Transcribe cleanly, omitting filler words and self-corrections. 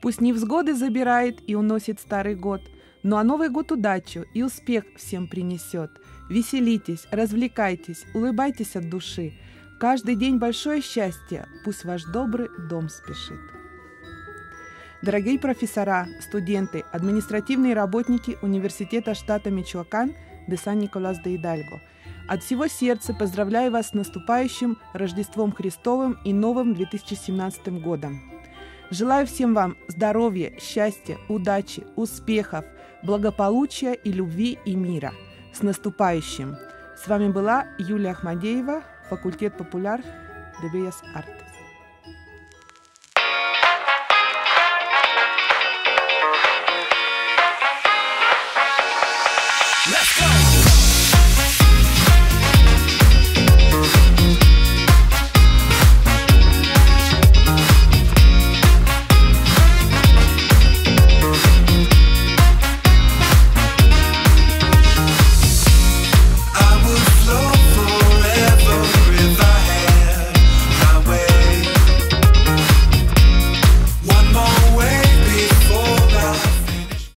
Пусть невзгоды забирает и уносит старый год, ну а Новый год удачу и успех всем принесет. Веселитесь, развлекайтесь, улыбайтесь от души. Каждый день большое счастье, пусть ваш добрый дом спешит. Дорогие профессора, студенты, административные работники Университета штата Мичуакан де Сан-Николас де Идальго, от всего сердца поздравляю вас с наступающим Рождеством Христовым и новым 2017 годом. Желаю всем вам здоровья, счастья, удачи, успехов, благополучия и любви и мира. С наступающим! С вами была Юлия Ахмадеева, факультет Популяр де Белlas Artes.